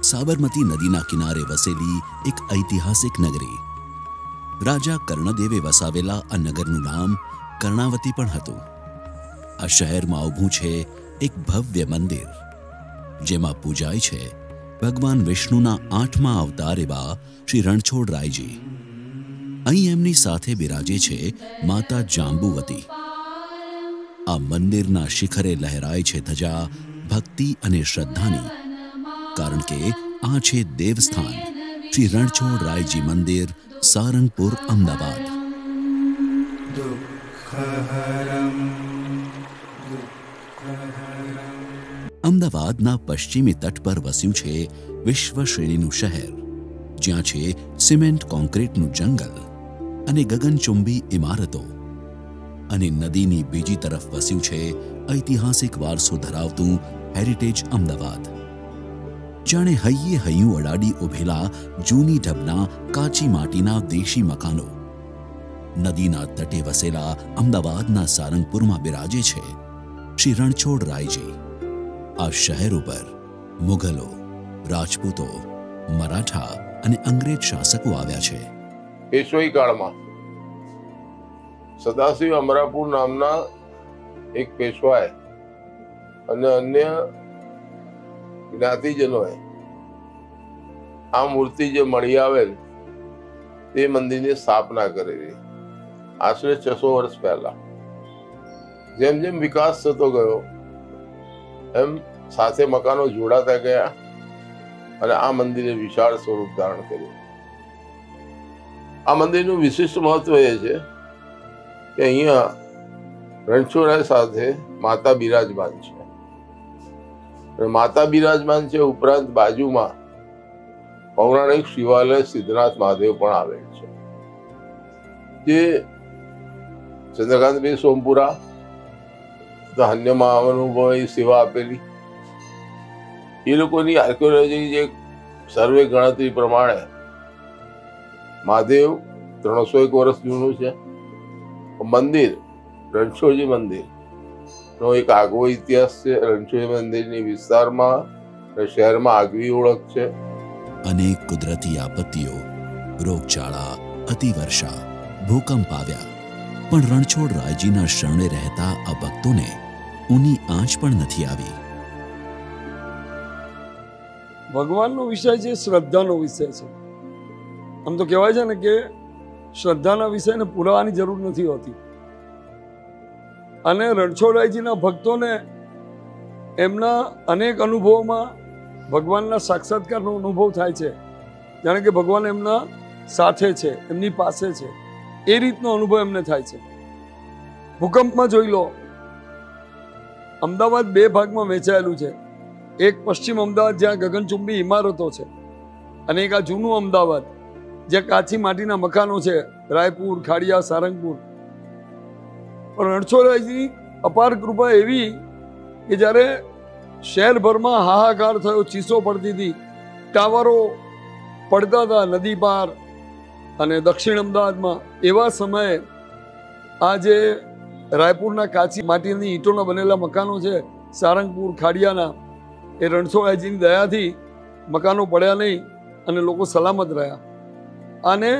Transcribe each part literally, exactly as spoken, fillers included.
સાબરમતી નદીના કિનારે વસેલી એક ઐતિહાસિક નગરી. રાજા કર્ણદેવે વસાવેલા આ નગરનું નામ કર્ણાવતી પણ હતું. આ શહેરમાં ઊભું છે એક ભવ્ય મંદિર, જેમાં પૂજાય છે ભગવાન વિષ્ણુના આઠમા અવતાર એવા શ્રી રણછોડરાયજી. અહીં એમની સાથે બિરાજે છે માતા જાંબુવતી. આ મંદિરના શિખરે લહેરાય છે ધજા ભક્તિ અને શ્રદ્ધાની, કારણ કે આ છે દેવસ્થાન શ્રી રણછોડરાયજી મંદિર, સારંગપુર, અમદાવાદ. અમદાવાદના પશ્ચિમી તટ પર વસ્યું છે વિશ્વ શ્રેણીનું શહેર, જ્યાં છે સિમેન્ટ કોન્ક્રીટનું જંગલ અને ગગનચુંબી ઇમારતો, અને નદીની બીજી તરફ વસ્યું છે ઐતિહાસિક વારસો ધરાવતું હેરિટેજ અમદાવાદ. જાણે હૈયે હૈયું અડાડી ઉભેલા જૂની ઢબના કાચી માટીના દેશી મકાનો. નદીના તટે વસેલા અમદાવાદના સારંગપુરમાં બિરાજે છે શ્રી રણછોડરાયજી. આ શહેર ઉપર મુઘલો, રાજપૂતો, મરાઠા અને અંગ્રેજ શાસકો આવ્યા છે. પેશવાઈ કાળમાં સદાશિવ અમરાપુર નામના એક પેશવાએ અને અન્ય જ્ઞાતિજનોએ આ મૂર્તિ જે મળી આવેલ તે મંદિરની સ્થાપના કરેલી આશરે છસો વર્ષ પહેલા. જેમ જેમ વિકાસ થતો ગયો એમ સાથે મકાનો જોડાતા ગયા અને આ મંદિરે વિશાળ સ્વરૂપ ધારણ કર્યું. આ મંદિરનું વિશિષ્ટ મહત્વ એ છે કે અહીંયા રણછોડરાય સાથે માતા બિરાજમાન છે. માતા બિરાજમાન છે ઉપરાંત બાજુમાં પૌરાણિક શિવાલય સિદ્ધનાથ મહાદેવ પણ આવેલ છે, જે ચંદ્રકાંતભાઈ સોમપુરા ધન્ય મહાનુભાવોએ સેવા આપેલી. એ લોકોની આર્કિયોલોજી જે સર્વે ગણતરી પ્રમાણે મહાદેવ ત્રણસો એક વર્ષ જૂનું છે. મંદિર રણછોડજી મંદિર નો એક આગવો ઇતિહાસ છે. રણછોડજી મંદિરની વિસ્તારમાં શહેરમાં આગવી ઓળખ છે. અનેક કુદરતી આપત્તિઓ, રોગચાળા, અતિવર્ષા, ભૂકંપ આવ્યા, પણ રણછોડરાયજીના શરણે રહેતા આ ભક્તોને ઊની આંચ પણ નથી આવી. ભગવાનનો વિષય છે, શ્રદ્ધાનો વિષય છે. આમ તો કહેવાય છે ને કે શ્રદ્ધાના વિષયને પુરાવાની જરૂર નથી હોતી. અને રણછોડરાયજીના ભક્તોને એમના અનેક અનુભવોમાં ભગવાનના સાક્ષાત્કારનો અનુભવ થાય છે, જાણે કે ભગવાન એમના સાથે છે, એમની પાસે છે. એ રીતનો અનુભવ એમને થાય છે. ભૂકંપમાં જોઈ લો, અમદાવાદ બે ભાગમાં વહેંચાયેલું છે. એક પશ્ચિમ અમદાવાદ જ્યાં ગગનચુંબી ઇમારતો છે, અને એક આ જૂનું અમદાવાદ જ્યાં કાચી માટીના મકાનો છે, રાયપુર, ખાડિયા, સારંગપુર. પણ રણછોડરાયજી અપાર કૃપા એવી કે જ્યારે શહેરભરમાં હાહાકાર થયો, ચીસો પડતી હતી, ટાવરો પડતા હતા નદી પાર અને દક્ષિણ અમદાવાદમાં, એવા સમયે આ જે રાયપુરના કાચી માટીની ઈંટોના બનેલા મકાનો છે, સારંગપુર, ખાડિયાના, એ રણછોડરાયજીની દયાથી મકાનો પડ્યા નહીં અને લોકો સલામત રહ્યા. અને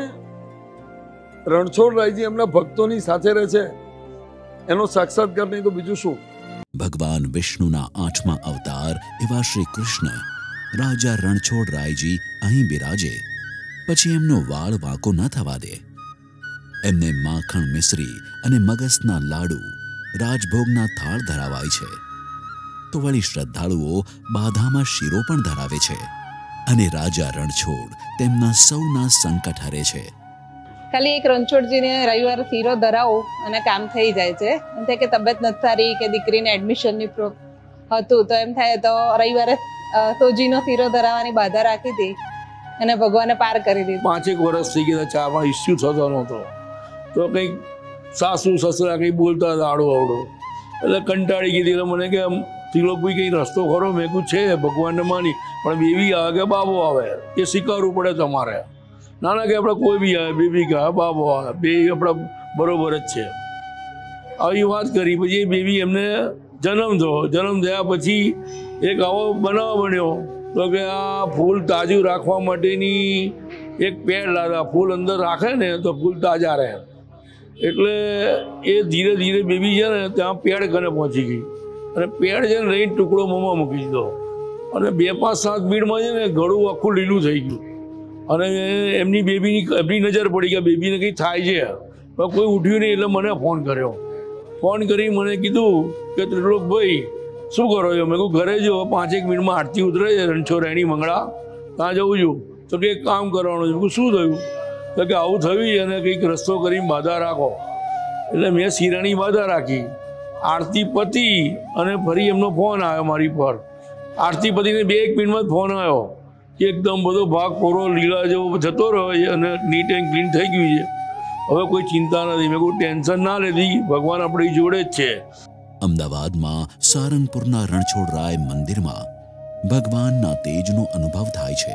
રણછોડરાયજી એમના ભક્તોની સાથે રહે છે, એનો સાક્ષાત્કાર નહીં તો બીજું શું. ભગવાન વિષ્ણુના આઠમા અવતાર એવા શ્રી કૃષ્ણ રાજા રણછોડરાયજી અહીં બિરાજે પછી એમનો વાળ વાંકો ન થવા દે. એમને માખણ મિશ્રી અને મગસના લાડુ, રાજભોગના થાળ ધરાવાય છે. તો વળી શ્રદ્ધાળુઓ બાધામાં શીરો પણ ધરાવે છે, અને રાજા રણછોડ તેમના સૌના સંકટ હરે છે. ખાલી એક રણછોડજીને રવિવારે શીરો ધરાવો અને કામ થઈ જાય છે. એમ થાય કે તબિયત નથી સારી કે દીકરીને એડમિશનની હતું તો એમ થાય તો રવિવારે સોજીનો શીરો ધરાવવાની બાધા રાખી હતી અને ભગવાને પાર કરી દીધી. પાંચેક વર્ષ થઈ ગયા, ચામાં ઇસ્યુ થતો નહોતો, તો કંઈક સાસુ સસરા કંઈ બોલતા હતા આડો આવડો, એટલે કંટાળી ગઈ. એટલે મને કે ત્રિલોકભાઈ કંઈ રસ્તો ખરો? મેં કહ્યું છે, ભગવાનને માની, પણ બેબી આવે કે બાબો આવે એ સ્વીકારવું પડે તમારે. નાના કે આપણે કોઈ બી આવે, બેબી કે બાબો આવે, બે આપણા બરોબર જ છે. આવી વાત કરી. પછી એ બેબી એમને જન્મ થયો. જન્મ થયા પછી એક આવો બનાવ બન્યો તો કે આ ફૂલ તાજું રાખવા માટેની એક પેડ લાવ્યા. ફૂલ અંદર રાખે ને તો ફૂલ તાજા રહે. એટલે એ ધીરે ધીરે બેબી છે ને ત્યાં પેડ કને પહોંચી ગઈ અને પેડ છે ને લઈને ટુકડો મોંમાં મૂકી દીધો અને બે પાંચ સાત મિનિટમાં છે ને ગળું આખું લીલું થઈ ગયું. અને એમની બેબીની એમની નજર પડી કે બેબીને કંઈ થાય છે, પણ કોઈ ઉઠ્યું નહીં. એટલે મને ફોન કર્યો. ફોન કરી મને કીધું કે ત્રિલોકભાઈ શું કરો છો? મેં કહું ઘરે જો પાંચેક મિનિટમાં આરતી ઉતરે છે રણછોડરાયની મંગળા, ત્યાં જવું છું. તો કે એક કામ કરવાનું છે. શું થયું? તો કે આવું થયું અને કંઈક રસ્તો કરીને બાધા રાખો. એટલે મેં શિરાની બાધા રાખી. આરતી પતી અને ફરી એમનો ફોન આવ્યો મારી પર. આરતી પતીને બે એક મિનિટમાં જ ફોન આવ્યો કે એકદમ બધો ભાગ પૂરો લીલા જેવો જતો રહ્યો છે અને નીટ એન્ડ ક્લીન થઈ ગયું છે, હવે કોઈ ચિંતા નથી. મેં કોઈ ટેન્શન ના લેતી, ભગવાન આપણી જોડે જ છે. અમદાવાદમાં સારંગપુરના રણછોડરાય મંદિરમાં ભગવાનના તેજનો અનુભવ થાય છે.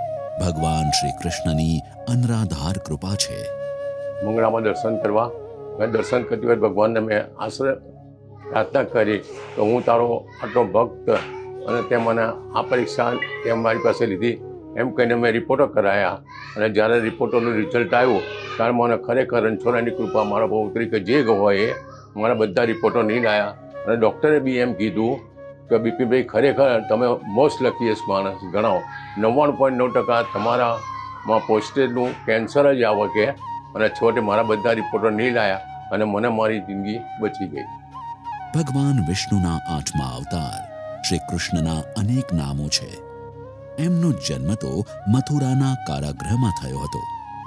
ભગવાન શ્રી કૃષ્ણની અનરાધાર કૃપા છે. મંગળામાં દર્શન કરવા મેં દર્શન કરતી વખતે ભગવાનને મેં આશ્રય પ્રાર્થના કરી તો હું તારો આટલો ભક્ત અને તે મને આ પરીક્ષા તે મારી પાસે લીધી એમ કહીને મેં રિપોર્ટો કરાયા. અને જ્યારે રિપોર્ટોનું રિઝલ્ટ આવ્યું ત્યારે મને ખરેખર રણછોડરાયની કૃપા મારા બહુ ઉતરી કે જે હોય એ મારા બધા રિપોર્ટો નહીં લાયા. અને ડૉક્ટરે બી એમ કીધું કે બિપિનભાઈ ખરેખર તમે મોસ્ટ લકીએસ્ટ માણસ ગણાવો. નવ્વાણું પોઈન્ટ નવ ટકા તમારામાં પોસ્ટેજનું કેન્સર જ આવે કે અને છોટે મારા બધા રિપોર્ટો નહીં લાયા અને મને મારી જિંદગી બચી ગઈ. ભગવાન વિષ્ણુના આઠમા અવતાર શ્રી કૃષ્ણના અનેક નામો છે. એમનો જન્મ તો મથુરાના કારાગૃહમાં થયો હતો,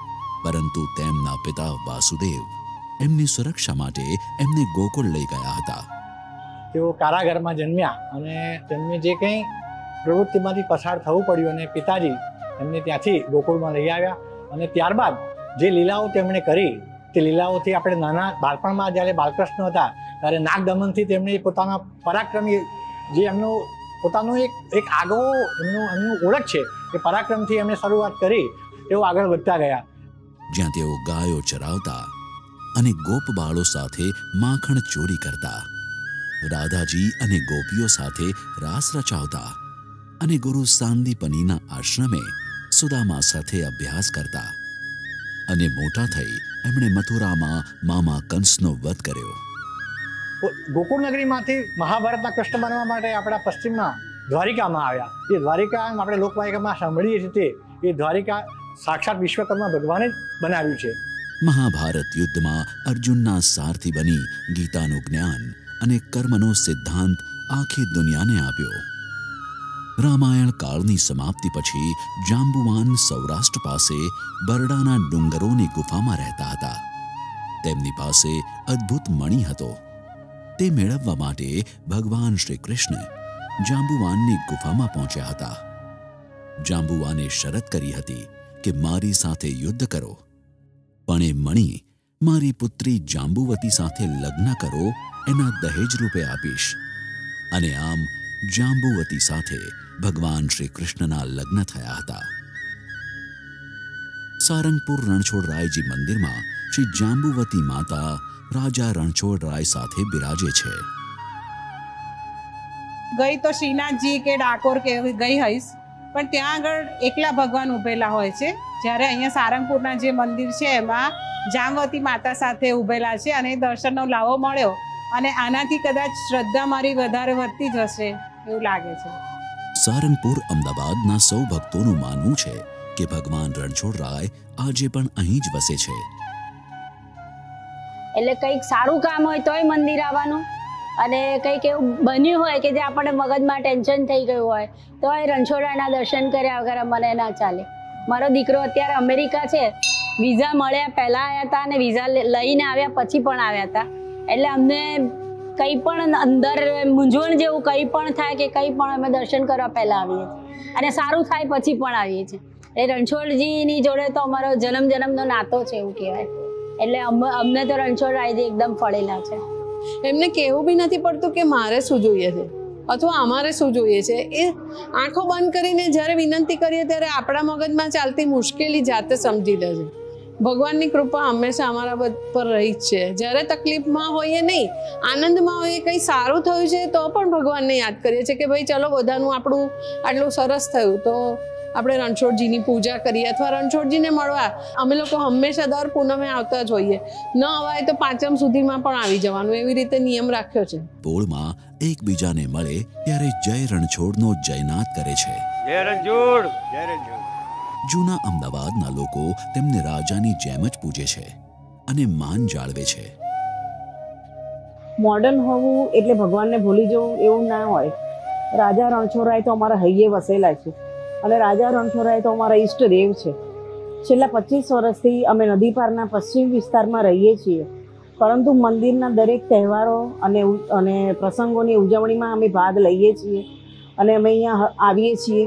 પરંતુ તેમના પિતા વાસુદેવ એમની સુરક્ષા માટે એમને ગોકુળ લઈ ગયા હતા. તેઓ કારાગારમાં જન્મ્યા અને તેમને જે કંઈ પ્રવૃત્તિમાંથી પસાર થવું પડ્યું અને પિતાજી એમને ત્યાંથી ગોકુળમાં લઈ આવ્યા. અને ત્યારબાદ જે લીલાઓ તેમણે કરી તે લીલાઓથી આપણે નાના બાળપણમાં જ્યારે બાલકૃષ્ણ હતા ત્યારે નાગદમનથી તેમણે પોતાના પરાક્રમી જે એમનું પોતાનું એક એક આગવો એમનું એમનું ઓળખ છે એ પરાક્રમથી એમણે શરૂઆત કરી. તેઓ આગળ વધતા ગયા. જ્યાં તેઓ ગાયો ચરાવતા અને ગોપ બાળો સાથે માખણ ચોરી કરતા, રાધાજી અને ગોપીઓ સાથે રાસ રચાવતા અને ગુરુ સાંદીપનીના આશ્રમે સુદામા સાથે અભ્યાસ કરતા. અને મોટા થઈ એમણે મથુરામાં મામા કંસનો વધ કર્યો. ગોકુળ નગરીમાંથી મહાભારતના કૃષ્ણ બનવા માટે આપણા પશ્ચિમમાં દ્વારિકામાં આવ્યા. એ દ્વારિકા આપણે લોકવાયકામાં સાંભળીએ છીએ તે એ દ્વારિકા સાક્ષાત વિશ્વકર્મા ભગવાને જ બનાવ્યું છે. મહાભારત યુદ્ધમાં અર્જુનના સારથી બની ગીતાનું જ્ઞાન અને કર્મનો સિદ્ધાંત આખી દુનિયાને આપ્યો. રામાયણ કાળની સમાપ્તિ પછી જાંબુવાન સૌરાષ્ટ્ર પાસે બરડાના ડુંગરોની ગુફામાં રહેતા હતા. તેમની પાસે અદ્ભુત મણિ હતો. તે મેળવવા માટે ભગવાન શ્રી કૃષ્ણ જાંબુવાનની ગુફામાં પહોંચ્યા હતા. જાંબુવાને શરત કરી હતી કે મારી સાથે યુદ્ધ કરો, પણ એ મણિ મારી પુત્રી જાંબુવતી સાથે લગ્ન કરો એના દહેજ રૂપે આપીશ. અને આમ જાંબુવતી સાથે ભગવાન શ્રી કૃષ્ણના લગ્ન થયા હતા. સારંગપુર રણછોડરાયજી મંદિરમાં શ્રી જાંબુવતી માતા રાજા રણછોડરાય સાથે બિરાજે છે. ગઈ તો શ્રીનાથજી કે ડાકોર કે ગઈ હઈશ, પણ ત્યાં આગળ એકલા ભગવાન ઉભેલા હોય છે. જ્યારે અહીંયા સારંગપુરના જે મંદિર છે એમાં જાંબુવતી માતા સાથે ઉભેલા છે અને દર્શનનો લાવો મળ્યો અને આનાથી કદાચ શ્રદ્ધા મારી વધારે વધતી જ હશે એવું લાગે છે. સારંગપુર અમદાવાદના સૌ ભક્તોનું માનવું છે કે ભગવાન રણછોડરાય આજે પણ અહીં જ વસે છે. એટલે કંઈક સારું કામ હોય તોય મંદિર આવવાનું, અને કંઈક એવું બન્યું હોય કે જે આપણને મગજમાં ટેન્શન થઈ ગયું હોય તો એ રણછોડરાયના દર્શન કર્યા વગર મને ના ચાલે. મારો દીકરો અત્યારે અમેરિકા છે, વિઝા મળ્યા પહેલાં આવ્યા હતા અને વિઝા લઈને આવ્યા પછી પણ આવ્યા હતા. એટલે અમને કંઈ પણ અંદર મૂંઝવણ જેવું કંઈ પણ થાય કે કંઈ પણ અમે દર્શન કરવા પહેલાં આવીએ છીએ અને સારું થાય પછી પણ આવીએ છીએ. એ રણછોડજીની જોડે તો અમારો જન્મ જન્મનો નાતો છે એવું કહેવાય. એટલે અમને તો રણછોડરાયજી એકદમ ફળેલા છે. એમને કહેવું બી નથી પડતું કે મારે શું જોઈએ છે અથવા અમારે શું જોઈએ છે. એ આંખો બંધ કરીને જ્યારે વિનંતી કરીએ ત્યારે આપણા મગજમાં ચાલતી મુશ્કેલી જાતે સમજી લે છે. ભગવાનની કૃપા હંમેશા અમારા પર રહી જ છે. જ્યારે તકલીફમાં હોઈએ નહીં, આનંદમાં હોઈએ, કંઈ સારું થયું છે તો પણ ભગવાનને યાદ કરીએ છીએ કે ભાઈ ચલો બધાનું આપણું આટલું સરસ થયું તો આપણે રણછોડજીની પૂજા કરીએ અથવા રણછોડજીને મળવા અમે લોકો હંમેશા દર પૂનમે આવતા જ હોઈએ. ન અવાય તો પાંચમ સુધીમાં પણ આવી જવાનું, એવી રીતે નિયમ રાખ્યો છે. પોળમાં એકબીજાને મળે ત્યારે જય રણછોડનો જયનાદ કરે છે. જય રણછોડ, જય રણછોડ. જૂના અમદાવાદના લોકો તેમને રાજાની જેમ જ પૂજે છે અને માન જાળવે છે. મોડર્ન હોવું એટલે ભગવાનને ભૂલી જવું એવું ના હોય. રાજા રણછોડરાય તો અમારા હૈયે વસેલા છે અને રાજા રણછોડરાય તો અમારા ઈષ્ટદેવ છે. છેલ્લા પચીસ વર્ષથી અમે નદી પારના પશ્ચિમ વિસ્તારમાં રહીએ છીએ, પરંતુ મંદિરના દરેક તહેવારો અને અને પ્રસંગોની ઉજવણીમાં અમે ભાગ લઈએ છીએ અને અમે અહીંયા આવીએ છીએ.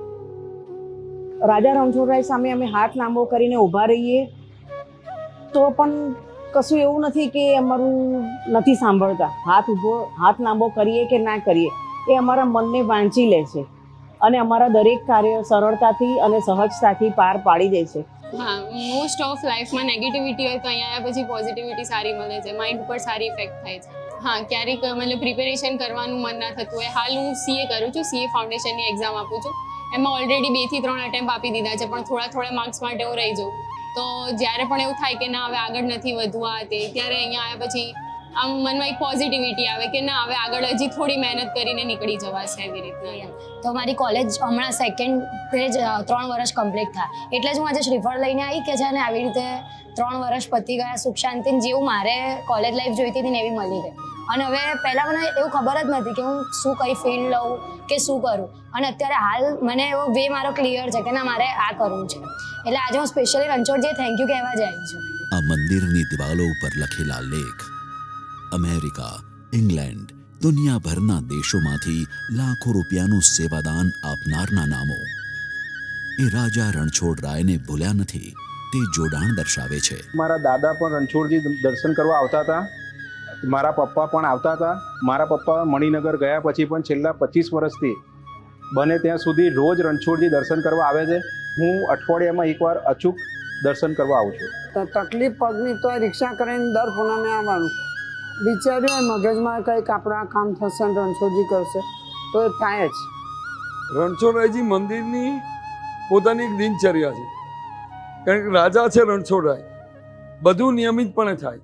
રાજા રણછોડરાય સામે અમે હાથ લાંબો કરીને ઊભા રહીએ તો પણ કશું એવું નથી કે અમારું નથી સાંભળતા. હાથ ઊભો હાથ લાંબો કરીએ કે ના કરીએ એ અમારા મનને વાંચી લે છે અને અમારા દરેક કાર્ય સરળતાથી અને સહજતાથી પાર પાડી દે છે. હા, મોસ્ટ ઓફ લાઈફમાં નેગેટિવિટી હોય તો અહીંયા આવ્યા પછી પોઝિટિવિટી સારી મળે છે, માઇન્ડ ઉપર સારી ઇફેક્ટ થાય છે. હા, ક્યારેક મતલબ પ્રિપેરેશન કરવાનું મન ના થતું હોય. હાલ હું સીએ કરું છું, સીએ ફાઉન્ડેશનની એક્ઝામ આપું છું. એમાં ઓલરેડી બે થી ત્રણ અટેમ્પ આપી દીધા છે, પણ થોડા થોડા માર્ક્સ માટે હું રહી જાઉં. તો જ્યારે પણ એવું થાય કે ના હવે આગળ નથી વધવા તે, ત્યારે અહીંયા આવ્યા પછી આમ મનમાં એક પોઝિટિવિટી આવે કે ના હવે આગળ હજી થોડી મહેનત કરીને નીકળી જવાશે એવી રીતના. તો મારી કોલેજ હમણાં સેકન્ડ જ ત્રણ વર્ષ કમ્પ્લીટ થાય એટલે જ હું આજે શ્રીફળ લઈને આવી કે છે ને આવી રીતે ત્રણ વર્ષ પતી ગયા સુખ શાંતિ જેવું મારે કોલેજ લાઈફ જોઈતી હતી ને એવી મળી ગઈ. અને હવે પહેલાં મને એવું ખબર જ નથી કે હું શું કઈ ફિલ્ડ લઉં કે શું કરું, અને અત્યારે હાલ મને એવો વે મારો ક્લિયર છે કે ના મારે આ કરવું છે. એટલે આજે હું સ્પેશિયલી રણછોડજીએ થેન્ક યુ કહેવા જ આવી છું. આ મંદિરની દિવાલો ઉપર લખેલા લેખ અમેરિકા, ઇંગ્લેન્ડ, દુનિયાભરના દેશોમાંથી લાખો રૂપિયાનું સેવાદાન આપનારના નામો એ રાજા રણછોડરાયને ભૂલ્યા નથી તે જોડાણ દર્શાવે છે. મારા દાદા પણ રણછોડજી દર્શન કરવા આવતા હતા, મારા પપ્પા પણ આવતા હતા. મારા પપ્પા મણિનગર ગયા પછી પણ છેલ્લા પચીસ વર્ષથી બને ત્યાં સુધી રોજ રણછોડજી દર્શન કરવા આવે છે. હું અઠવાડિયામાં એકવાર અચૂક દર્શન કરવા આવું છું. તકલીફ પગની તો રિક્ષા કરીને દર પૂનમે આવવાનું. વિચાર્યું મગજમાં કંઈક આપણા કામ થશે ને રણછોડજી કરશે તો એ થાય જ. રણછોડરાયજી મંદિરની પોતાની એક દિનચર્યા છે, કારણ કે રાજા છે રણછોડરાય, બધું નિયમિતપણે થાય.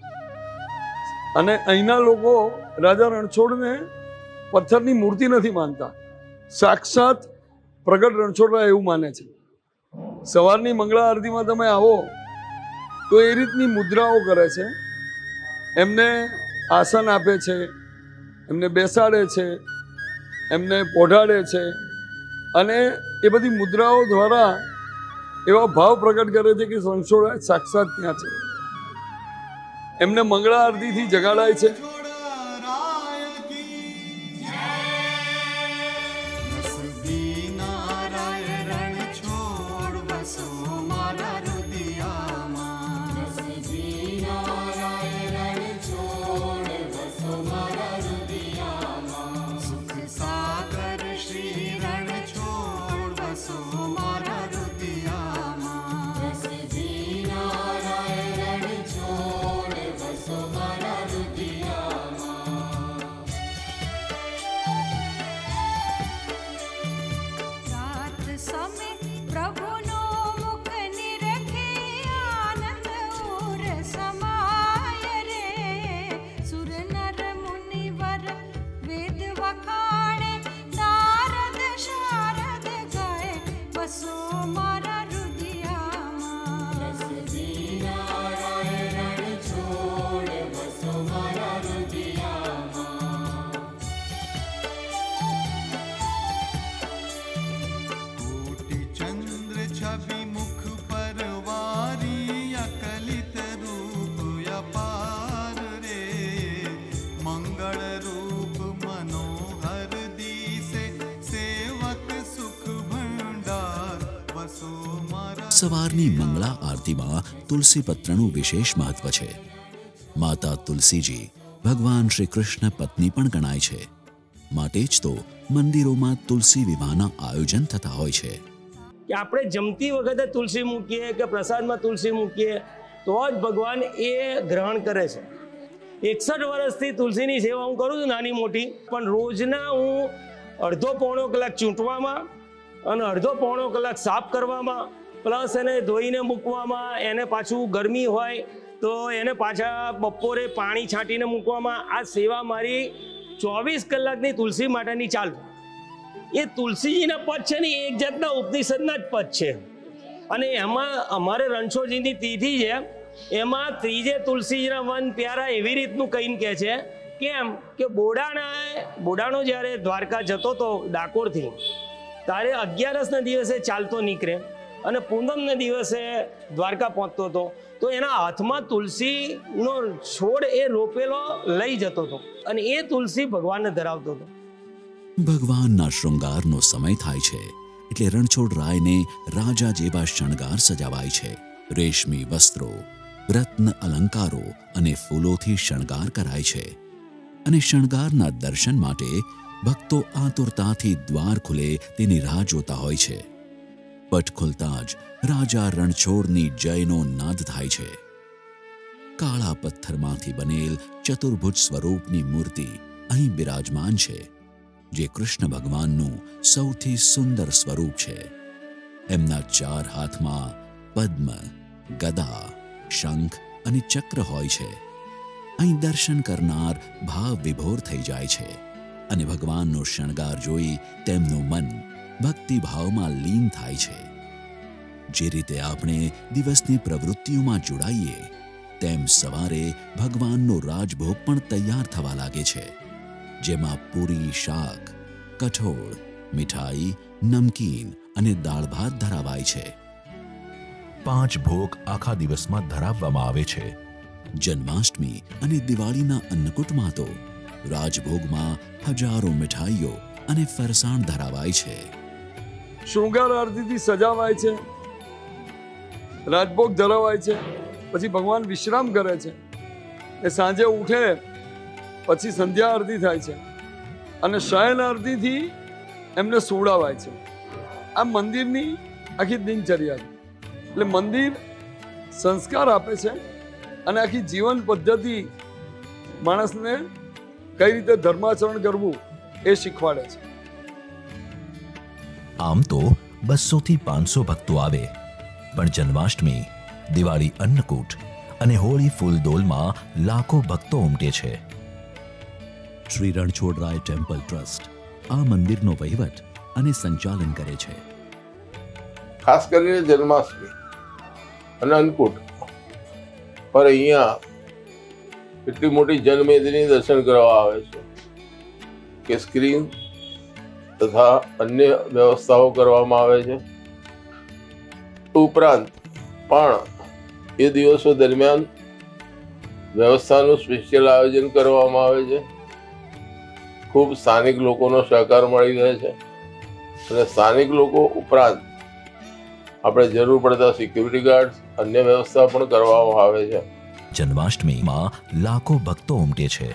અને અહીંના લોકો રાજા રણછોડને પથ્થરની મૂર્તિ નથી માનતા, સાક્ષાત પ્રગટ રણછોડરાય એવું માને છે. સવારની મંગળા આરતીમાં તમે આવો તો એ રીતની મુદ્રાઓ કરે છે, એમને આસન આપે છે, એમને બેસાડે છે, એમને પોઢાડે છે અને એ બધી મુદ્રાઓ દ્વારા એવા ભાવ પ્રગટ કરે છે કે રણછોડરાય સાક્ષાત ત્યાં છે. એમને મંગળા આરતીથી જગાડાય છે. સવારની મંગળા આરતીમાં તુલસી પત્રનું વિશેષ મહત્વ છે. માતા તુલસીજી ભગવાન શ્રી કૃષ્ણ પત્ની પણ ગણાય છે, માટે જ તો મંદિરોમાં તુલસી વિવાહના આયોજન થતા હોય છે. કે આપણે જમતી વખતે તુલસી મૂકીએ કે પ્રસાદમાં તુલસી મૂકીએ તો જ ભગવાન એ ગ્રહણ કરે છે. એકસઠ વર્ષથી તુલસીની સેવા હું કરું છું નાની મોટી, પણ રોજના હું અડધો પોણો કલાક ચૂંટવામાં અને અડધો પોણો કલાક સાફ કરવામાં, પ્લસ એને ધોઈને મૂકવામાં, એને પાછું ગરમી હોય તો એને પાછા બપોરે પાણી છાંટીને મૂકવામાં, આ સેવા મારી ચોવીસ કલાકની તુલસી માટેની ચાલુ. એ તુલસીજીના પદ છે ને એક જાતના ઉપનિષદના જ પદ છે. અને એમાં અમારે રણછોડજીની તિથિ છે, એમાં ત્રીજે તુલસીજીના વન પ્યારા એવી રીતનું કહીને કહે છે. કેમ કે બોડાણા બોડાણો જ્યારે દ્વારકા જતો હતો ડાકોરથી, ત્યારે અગિયારસના દિવસે ચાલતો નીકળે અને પૂનમના દિવસે દ્વારકા પહોંચતો હતો, તો એના હાથમાં તુલસીનો છોડ એ રોપેલો લઈ જતો હતો અને એ તુલસી ભગવાનને ધરાવતો હતો. ભગવાનના શૃંગારનો સમય થાય છે એટલે રણછોડરાયને રાજા જેવા શણગાર સજાવાય છે. રેશમી વસ્ત્રો, રત્ન અલંકારો અને ફૂલોથી શણગાર કરાય છે અને શણગારના દર્શન માટે ભક્તો આતુરતાથી દ્વાર ખુલે તેની રાહ જોતા હોય છે. પટ ખુલતા જ રાજા રણછોડની જયનો નાદ થાય છે. કાળા પથ્થરમાંથી બનેલ ચતુર્ભુજ સ્વરૂપની મૂર્તિ અહીં બિરાજમાન છે, જે કૃષ્ણ ભગવાનનું સૌથી સુંદર સ્વરૂપ છે. એમના ચાર હાથમાં પદ્મ, ગદા, શંખ અને ચક્ર હોય છે. અહીં દર્શન કરનાર ભાવ વિભોર થઈ જાય છે અને ભગવાનનો શણગાર જોઈ તેમનું મન ભક્તિભાવમાં લીન થાય છે. જે રીતે આપણે દિવસની પ્રવૃત્તિઓમાં જોડાઈએ, તેમ સવારે ભગવાનનો રાજભોગ પણ તૈયાર થવા લાગે છે, જેમાં પૂરી, શાક, કઠોળ, મીઠાઈ, નમકીન અને દાળ ભાત ધરાવાય છે. પાંચ ભોગ આખા દિવસમાં ધરાવવામાં આવે છે. જન્માષ્ટમી અને દિવાળીના અન્નકૂટમાં તો રાજભોગમાં હજારો મીઠાઈઓ અને ફરસાણ ધરાવાય છે. શૃંગાર આરતીથી સજાવાય છે, રાજભોગ ધરાવાય છે, પછી ભગવાન વિશ્રામ કરે છે. એ સાંજે ઉઠે પછી સંધ્યા આરતી થાય છે અને શયન આરતીથી એમને સુવડાવાય છે. આ મંદિરની આખી દિનચર્યા છે. એટલે મંદિર સંસ્કાર આપે છે અને આખી જીવન પદ્ધતિ માણસને કઈ રીતે ધર્માચરણ કરવું એ શીખવાડે છે. આમ તો બસો થી પાંચસો ભક્તો આવે, પણ જન્માષ્ટમી, દિવાળી અન્નકૂટ અને હોળી ફૂલદોલમાં લાખો ભક્તો ઉમટે છે. શ્રી રણછોડરાય ટેમ્પલ ટ્રસ્ટ આ મંદિરનો વહીવટ અને સંચાલન કરે છે. ખાસ કરીને જન્માષ્ટમી અને અન્નકૂટ પર અહીંયા એટલી મોટી જનમેદની દર્શન કરવા આવે છે કે સ્ક્રીન તથા અન્ય વ્યવસ્થાઓ કરવામાં આવે છે. ઉપરાંત પણ એ દિવસો દરમિયાન વ્યવસ્થાનું સ્પેશિયલ આયોજન કરવામાં આવે છે. ખૂબ સ્થાનિક લોકોનો સહકાર મળી રહે છે અને સ્થાનિક લોકો ઉપરાંત આપણે જરૂર પડતા સિક્યુરિટી ગાર્ડ, અન્ય વ્યવસ્થા પણ કરવામાં આવે છે. જન્માષ્ટમીમાં લાખો ભક્તો ઉમટે છે.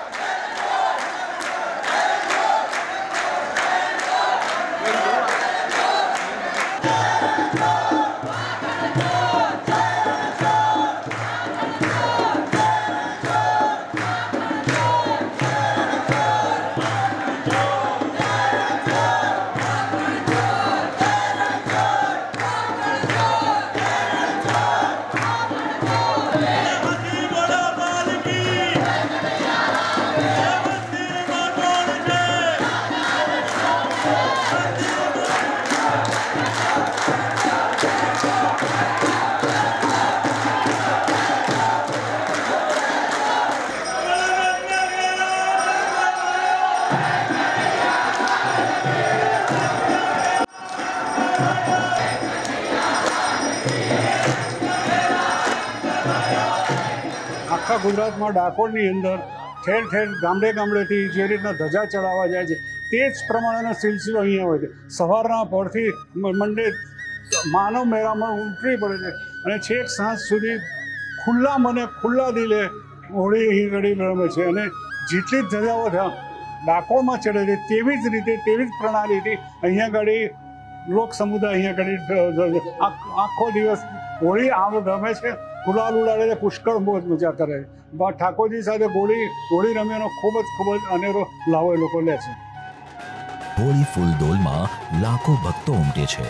આખા ગુજરાતમાં ડાકોરની અંદર ઠેર ઠેર ગામડે ગામડેથી જે રીતના ધજા ચડાવવા જાય છે, તે જ પ્રમાણેનો સિલસિલો અહીંયા હોય છે. સવારના પહોરથી મંડે માનવ મેળામાં ઉતરી પડે છે અને છેક સાંજ સુધી ખુલ્લા મને ખુલ્લા દિલે હોળી અહીં ગળી રમે છે. અને જેટલી ધજાઓ ડાકોરમાં ચડે છે તેવી જ રીતે તેવી જ પ્રણાલીથી અહીંયા આગળ લોક સમુદાય અહીંયા કરી આખો દિવસ હોળી આમ રમે છે, ગુલાલ ઉડાડે છે, પુષ્કળ મોજ મજા કરે. ઠાકોરજી સાથે હોળી હોળી રમ્યાનો ખૂબ જ ખૂબ જ અનેરો લાવો એ લોકો લે છે. હોળી ફૂલદોલમાં લાખો ભક્તો ઉમટે છે.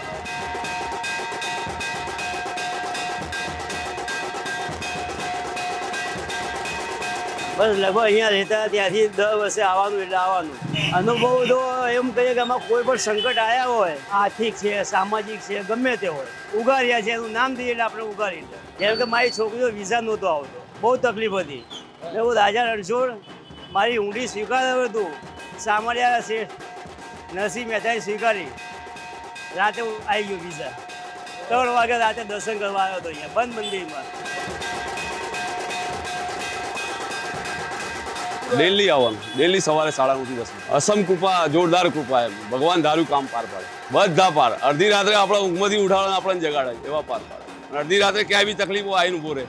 બસ લગભગ અહીંયા રહેતા ત્યાંથી દર વર્ષે આવવાનું એટલે આવવાનું. અનુભવ તો એમ કહીએ કે આમાં કોઈ પણ સંકટ આવ્યા હોય, આર્થિક છે, સામાજિક છે, ગમે તે હોય, ઉગાર્યા છે, એનું નામ દઈએ એટલે આપણે ઉગારી લે. જેમ કે મારી છોકરીઓ વિઝા નહોતો આવતો, બહુ તકલીફ હતી, એટલે હું રાજા રણછોડ મારી ઊંડી સ્વીકાર્યું હતું. સામળિયા શેઠ નરસિંહ મહેતાએ સ્વીકારી, રાતે હું આવી ગયો વિઝા. ત્રણ વાગે રાતે દર્શન કરવા આવ્યો હતો અહીંયા બંધ મંદિરમાં. ડેલી આવવાનું, ડેલી સવારે સાડા નવ થી દસ. અસમ કૃપા, જોરદાર કૃપા એમ. ભગવાન ધારું કામ પાર પાડે, બધા પાર. અડધી રાત્રે આપણા ઊંઘમાંથી ઉઠાડે, આપણને જગાડે, એવા પાર પાડે. અડધી રાત્રે ક્યાંય બી તકલીફો આવીને ઉભો રહે.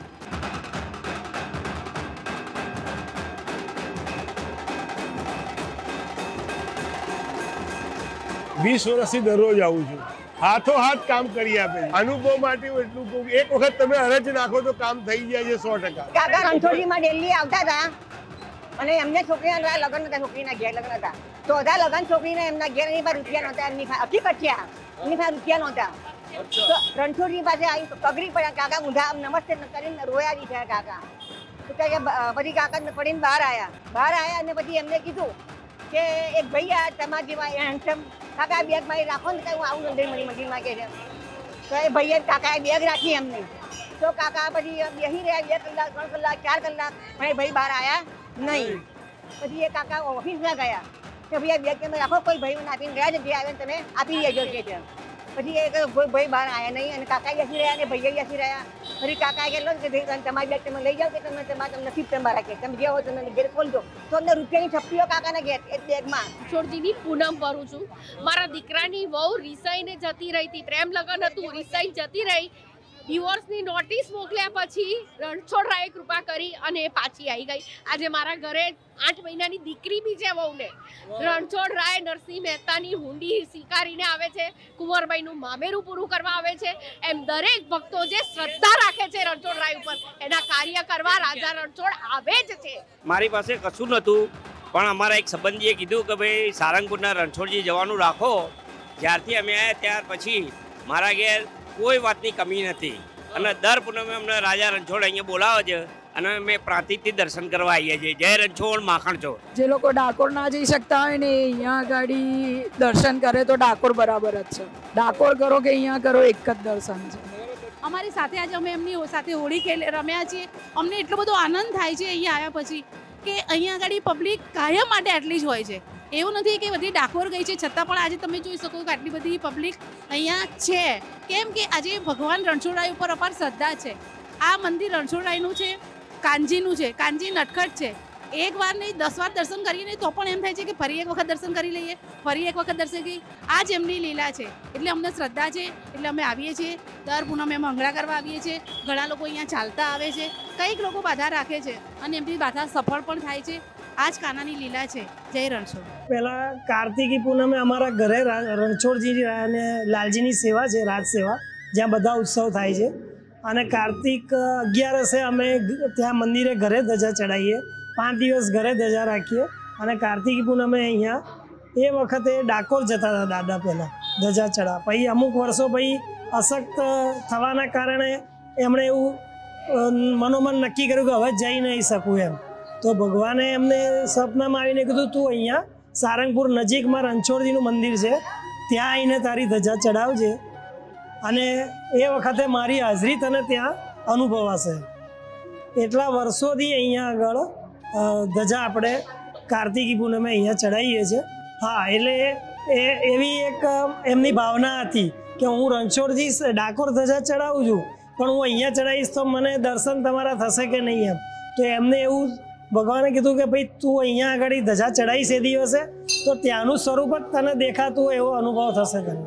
વીસ વર્ષથી દરરોજ આવું છું, હાથો હાથ કામ કરી આપે. અનુભવ માટે એટલું કહું, એક વખત તમે અરજ નાખો તો કામ થઈ જાય છે સો ટકા. કાકા રણછોડજીમાં ડેલી આવતા હતા અને એમને છોકરીના લગ્ન હતા, છોકરીના ઘેર લગ્ન હતા, તો બધા લગ્ન છોકરીને એમના ઘેર એની પાસે રૂપિયા નહોતા, એમની હકીકત છે, એમની પાસે રૂપિયા નહોતા. તો રણછોડજી પાસે આવી પગડી પડ્યા, કાકા ઊંધા નમસ્તે કરીને રોયા બી થયા કાકા. તો કે પછી કાકા પડીને બહાર આવ્યા, બહાર આવ્યા અને પછી એમને કીધું કે એક ભાઈ આ તમારા જેવા હેન્ડસમ કાકા બેગ મારી રાખો ને, હું આવું અંદર મળી મંદિરમાં કે છે. તો એ ભાઈએ કાકાએ બેગ રાખી એમને. તો કાકા પછી બેસી રહ્યા બે કલાક, ત્રણ કલાક, ચાર કલાક, પણ એ ભાઈ બહાર આવ્યા નહીં. પછી એ કાકા ઓફિસમાં ગયા કે ભાઈ બેગ તમે રાખો, કોઈ ભાઈ મને આપીને ગયા છે, જે આવે તમે આપી દેજો કે છે. પછી એ કોઈ ભાઈ બહાર આવ્યા નહીં અને કાકા બેસી રહ્યા અને ભાઈએ બેસી રહ્યા. પછી કાકાએ કહેલો કે ભાઈ તમારી બેગ તમે લઈ જાઓ કે તમે તમારા તમને નસીબ તમારા કે તમે જે હોય તમે ઘેર ખોલજો. તો અમને રૂપિયાની છપ્પીઓ કાકાના ઘેર એ બેગમાં. રણછોડજીની પૂનમ ભરું છું. મારા દીકરાની વહુ રિસાઈને જતી રહી હતી, પ્રેમ લગ્ન હતું, રિસાઈને જતી રહી. ડિવોર્સની નોટિસ મોકલ્યા પછી રણછોડરાયે કૃપા કરી અને એ પાછી આવી ગઈ. આજે મારા ઘરે આઠ મહિનાની દીકરી બી છે વહુને. રણછોડરાય નરસિંહ મહેતાની હુંડી સ્વીકારીને આવે છે, કુંવરબાઈનું મામેરું પૂરું કરવા આવે છે. એમ દરેક ભક્તો જે શ્રદ્ધા રાખે છે રણછોડરાય ઉપર, એના કાર્ય કરવા રાજા રણછોડ આવે જ છે. મારી પાસે કશું નહોતું, પણ અમારા એક સંબંધીએ કીધું કે ભાઈ સારંગપુરના રણછોડજી જવાનું રાખો. જ્યારથી અમે આવ્યા ત્યાર પછી મારા ઘેર કોઈ વાતની કમી નથી અને દર પૂનમે અમને રાજા રણછોડ અહીંયા બોલાવે છે અને અમે પ્રાંતિજથી દર્શન કરવા આવીએ છીએ. જય રણછોડ, માખણ ચોર. જે લોકો ડાકોર ના જઈ શકતા હોય ને અહીંયા ગાડી દર્શન કરે તો ડાકોર બરાબર જ છે. ડાકોર કરો કે અહીંયા કરો, એક જ દર્શન છે. અમારી સાથે આજે અમે એમની સાથે હોળી ખેલ રમ્યા છીએ. અમને એટલો બધો આનંદ થાય છે અહીંયા આવ્યા પછી કે અહીંયા આગળ પબ્લિક કાયમ માટે આટલી જ હોય છે. એવું નથી કે બધી ડાકોર ગઈ છે છતાં પણ આજે તમે જોઈ શકો કે આટલી બધી પબ્લિક અહીંયા છે. કેમ કે આજે ભગવાન રણછોડરાય ઉપર અપાર શ્રદ્ધા છે. આ મંદિર રણછોડરાયનું છે, કાનજીનું છે, કાનજી નટખટ છે. એક વાર નહીં દસ વાર દર્શન કરીએ નહીં તો પણ એમ થાય છે કે ફરી એક વખત દર્શન કરી લઈએ, ફરી એક વખત દર્શન કરી. આ જ એમની લીલા છે એટલે અમને શ્રદ્ધા છે એટલે અમે આવીએ છીએ. દર પૂનમે અમે મંગળા કરવા આવીએ છીએ. ઘણા લોકો અહીંયા ચાલતા આવે છે, કંઈક લોકો બાધા રાખે છે અને એમની બાધા સફળ પણ થાય છે. આ જ કાનાની લીલા છે. જય રણછોડ. પહેલા કાર્તિકી પૂનમે અમારા ઘરે રણછોડજી અને લાલજીની સેવા છે, રાજ સેવા, જ્યાં બધા ઉત્સવ થાય છે. અને કાર્તિક અગિયારસે અમે ત્યાં મંદિરે ઘરે ધજા ચડાવીએ, પાંચ દિવસ ઘરે ધજા રાખીએ. અને કાર્તિકી પૂનમે અહીંયા એ વખતે ડાકોર જતા હતા દાદા પહેલાં ધજા ચડાવવા. પછી અમુક વર્ષો પછી અશક્ત થવાના કારણે એમણે એવું મનોમન નક્કી કર્યું કે હવે જઈ નહીં શકું એમ. તો ભગવાને એમને સપનામાં આવીને કીધું તું અહીંયા સારંગપુર નજીકમાં રણછોડજીનું મંદિર છે, ત્યાં આવીને તારી ધજા ચડાવજે અને એ વખતે મારી હાજરી તને ત્યાં અનુભવાશે. એટલા વર્ષોથી અહીંયા આગળ ધજા આપણે કાર્તિકી પૂનમે અહીંયા ચડાવીએ છીએ. હા, એટલે એ એવી એક એમની ભાવના હતી કે હું રણછોડજી ડાકોર ધજા ચડાવું છું પણ હું અહીંયા ચડાવીશ તો મને દર્શન તમારા થશે કે નહીં એમ. તો એમને એવું ભગવાને કીધું કે ભાઈ તું અહીંયા આગળ ધજા ચડાવીશ એ દિવસે તો ત્યાંનું સ્વરૂપ જ તને દેખાતું એવો અનુભવ થશે તને.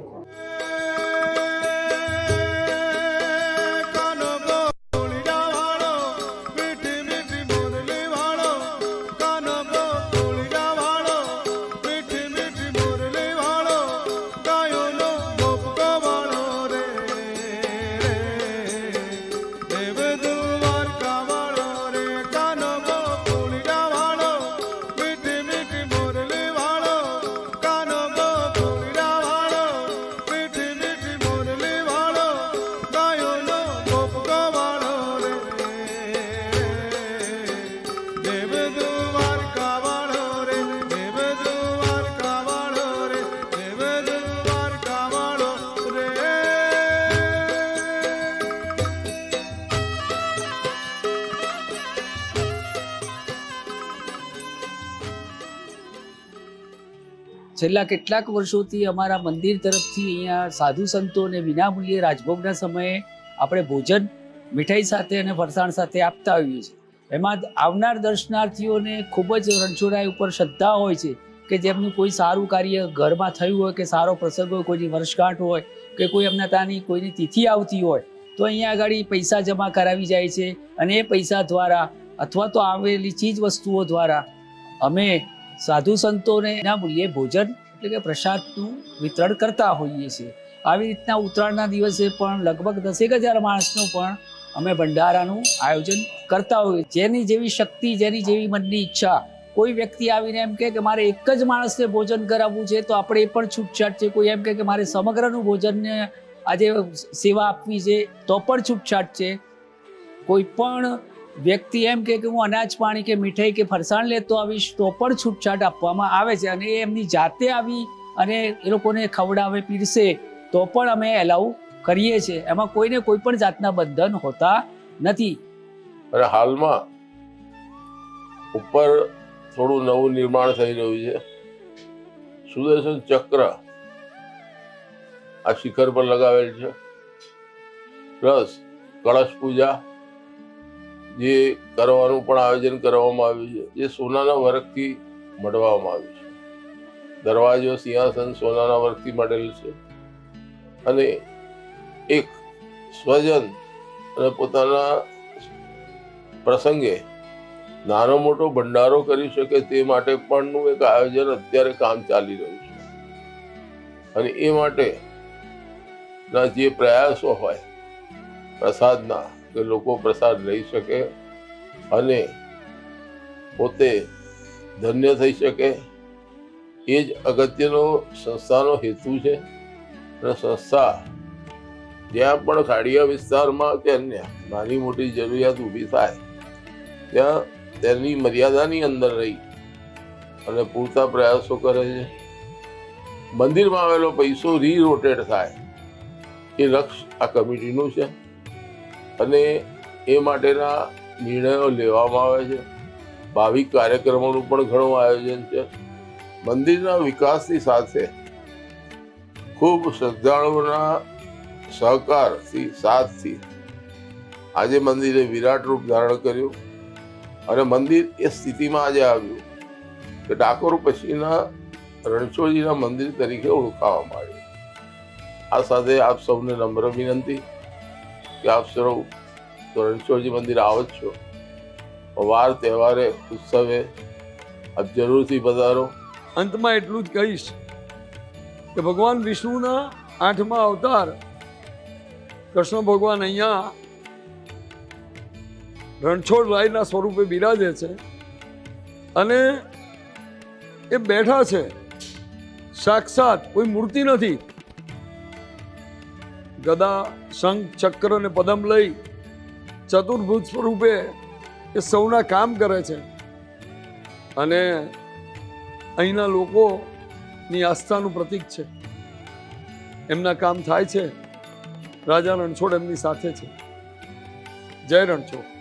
છેલ્લા કેટલાક વર્ષોથી અમારા મંદિર તરફથી અહીંયા સાધુ સંતોને વિનામૂલ્યે રાજભોગના સમયે આપણે ભોજન મીઠાઈ સાથે અને ફરસાણ સાથે આપતા હોઈએ છીએ. એમાં આવનાર દર્શનાર્થીઓને ખૂબ જ રણછોડરાય ઉપર શ્રદ્ધા હોય છે કે જેમનું કોઈ સારું કાર્ય ઘરમાં થયું હોય કે સારો પ્રસંગ હોય, કોઈની વર્ષગાંઠ હોય કે કોઈ એમના ત્યાંની કોઈની તિથિ આવતી હોય તો અહીંયા આગળ પૈસા જમા કરાવી જાય છે અને એ પૈસા દ્વારા અથવા તો આવેલી ચીજ વસ્તુઓ દ્વારા અમે સાધુ સંતોને એના મૂલ્યે ભોજન એટલે કે પ્રસાદનું વિતરણ કરતા હોઈએ છીએ. આવી રીતના ઉત્તરાયણના દિવસે પણ લગભગ દસેક હજાર માણસનું પણ અમે ભંડારાનું આયોજન કરતા હોઈએ. જેની જેવી શક્તિ, જેની જેવી મનની ઈચ્છા. કોઈ વ્યક્તિ આવીને એમ કહે કે મારે એક જ માણસને ભોજન કરાવવું છે તો આપણે એ પણ છૂટછાટ છે. કોઈ એમ કહે કે મારે સમગ્રનું ભોજનને આજે સેવા આપવી છે તો પણ છૂટછાટ છે. કોઈ પણ વ્યક્તિ એમ કહે કે હું અનાજ પાણી કે મીઠાઈ કે ફરસાણ લેતો આવીશ તો પણ છૂટછાટ આપવામાં આવે છે. અને એ એમની જાતે આવી અને એ લોકોને ખવડાવે પીરસે તો પણ અમે એલાઉ કરીએ છીએ. એમાં કોઈને કોઈ પણ જાતના બંધન હોતા નથી. અને હાલમાં ઉપર થોડું નવું નિર્માણ થઈ રહ્યું છે. સુદર્શન ચક્ર આ શિખર પર લગાવેલ છે, પ્લસ કળશ પૂજા જે કરવાનું પણ આયોજન કરવામાં આવ્યું છે, જે સોનાના વર્કથી મઢવામાં આવ્યું છે. દરવાજો સિંહાસન સોનાના વર્કથી મઢેલું છે અને એક સ્વજન અને પોતાના પ્રસંગે નાનો મોટો ભંડારો કરી શકે તે માટે પણનું એક આયોજન અત્યારે કામ ચાલી રહ્યું છે. અને એ માટે ના જે પ્રયાસો હોય પ્રસાદના કે લોકો પ્રસાદ લઈ શકે અને પોતે ધન્ય થઈ શકે એ જ અગત્યનો સંસ્થાનો હેતુ છે. અને સંસ્થા જ્યાં પણ ખાડીયા વિસ્તારમાં કે અન્ય નાની મોટી જરૂરિયાત ઊભી થાય ત્યાં તેની મર્યાદાની અંદર રહી અને પૂરતા પ્રયાસો કરે છે. મંદિરમાં આવેલો પૈસો રીરોટેટ થાય એ લક્ષ્ય આ કમિટીનું છે અને એ માટેના નિર્ણયો લેવામાં આવે છે. ભાવિક કાર્યક્રમોનું પણ ઘણું આયોજન છે. મંદિરના વિકાસની સાથે ખૂબ શ્રદ્ધાળુઓના સહકારથી સાથથી આજે મંદિરે વિરાટ રૂપ ધારણ કર્યું અને મંદિર એ સ્થિતિમાં આજે આવ્યું કે ડાકોર પછીના રણછોડજીના મંદિર તરીકે ઓળખાવા માંડ્યું. આ સાથે આપ સૌને નમ્ર વિનંતી કે આપ સૌ રણછોડજી મંદિર આવો જ છો, વાર તહેવારે ઉત્સવે આપ જરૂરથી પધારો. અંતમાં એટલું જ કહીશ કે ભગવાન વિષ્ણુના આઠમા અવતાર કૃષ્ણ ભગવાન અહીંયા રણછોડરાયના સ્વરૂપે બિરાજે છે અને એ બેઠા છે. સાક્ષાત કોઈ મૂર્તિ નથી. ગદા, શંખ, ચક્ર અને પદમ લઈ ચતુર્ભુજ સ્વરૂપે એ સૌના કામ કરે છે અને અહીંના લોકોની આસ્થાનું પ્રતીક છે. એમના કામ થાય છે. રાજા રણછોડ એમની સાથે છે. જય રણછોડ.